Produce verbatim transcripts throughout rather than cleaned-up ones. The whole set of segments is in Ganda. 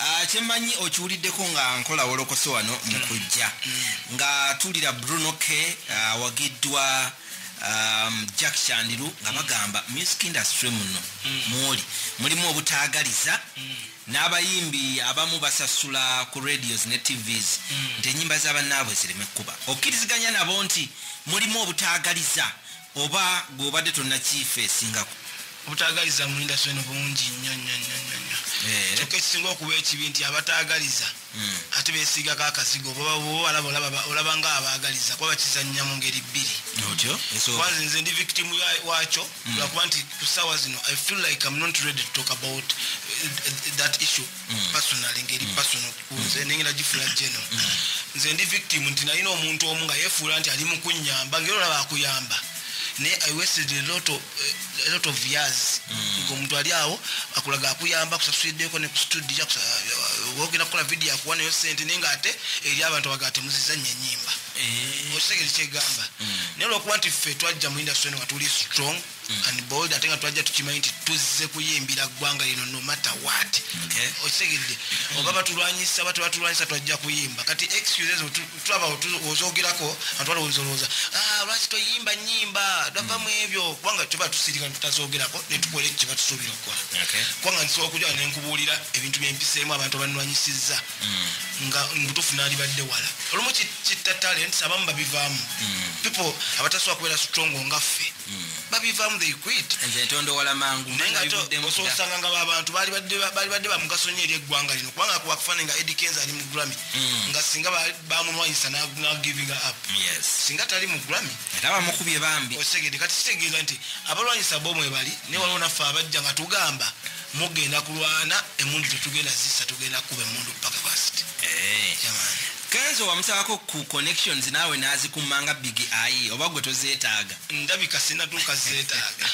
Ah, chemanyi ochuliddeko nga nkola wolokoso wano mukujja nga tulira Bruno K uh, wagiddwa um, Jack Chandiru nga bagamba music industry muno muli mulimu obutaagaliza n'abayimbi abamu basasula ku radios ne T Vs nti ennyimba z'abannaabwe zireme kuba okkiriziganya nabo nti mulimu obutaagaliza oba gw'obadde tonnakiife esingako obutaagaliza mu industry no bungi nnyo nnyo nnyo nnyo kyokka ekisinga okuba ekibi nti abataagaliza ate beesigako akazigo oba olaba olaba nga abaagaliza kuba bakizannya mu ngeri bbiri otyo kwanza nze ndi victim wakyo lwakuba nti ku ssaawa zino I feel like I'm not ready to talk about that issue personally ngeri personal nze nengera gifula general nze ndi victim nti nalina omuntu omu nga yeefuula nti ali mu kunnyamba ngeri olaba akuyamba ne I wasted a lot of uh, a lot of years ngo muntu ali awo akulaga akuyamba kusasuliddeko ne ku studio wogera kola video yakuwana yo sente nenga ate eri abantu bagate muzizanye nyimba eh osegere kyegamba ne lokuba nti ffe twajja mu industry ne watuli strong and bold atenga twajja tukimanyi nti tuzze kuyimbira gwanga lino no matter what okay osegere obaba tulwanyisa batu batulwanyisa twajja kuyimba kati excuses tulaba ozogerako atwala ozoloza ah lwaki toyimba nyimba dava mu ebyo kwanga tuba tusirika tutazogerako ne tukola ekiba tusobira okukola okay kwanga nso okujja ne nkubulira ebintu byempiseemu abantu banwanyisiza nga ngutufu nali badde wala olumu kitta talent abamu babivaamu people abataswa kubeera strong nga ffe babivaamu they quit nze ntondo wala mangu nenga to ososanga nga abantu bali badde bali badde bamugaso nnyo eri eggwanga lino kwanga kuwakufana nga Eddie Kenzo ali mu Grammy nga singa bamunwanyisa na giving up yes singa tali mu Grammy era bamukubye bambi osegede kati kitegeeza nti abalwanyisa bomwe bali ne waliwo naffe abajja nga tugamba mugenda kulwana emundu tetugenda zisa tugenda kuba emundu paka fast eh jamani Kenzo wamusabako ku connections nawe nazikumanga big eye oba gwe tozeetaaga ndabika sina tukazeetaaga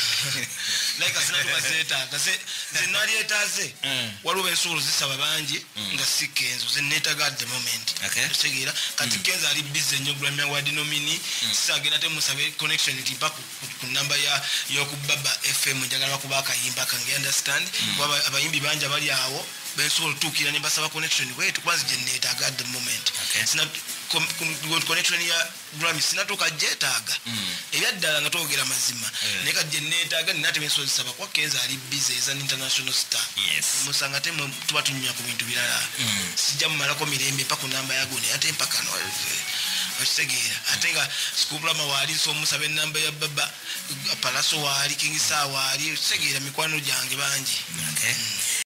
like sina tukazeetaaga ze zinali etaze waliwo ensolo zisaba bangi nga si Kenzo ze neetaaga at the moment okay tegeera kati Kenzo ali busy nnyo Grammy Award nomini sagenda te musabe connection timpa ku number ya yokubaba F M njagala bakuba akayimba kange understand kuba abayimbi banja bali awo bensobola tukira ne basaba connection wetu kwanza generator at the moment okay. Sina connection ya Grammy sina toka jetaga ebyaddala nga togera mazima yeah. Neka generator aga nate bensobola saba kwa Kenzo ali busy as an international star yes musanga te tuba tunya ku bintu bilala mm. Sijja mu malako mirembe pa ku namba ya gone ate mpaka no wasegera atenga sikubula mawali so musabe namba ya baba palaso wali King Sawa ali segera mikwano jange banji okay mm.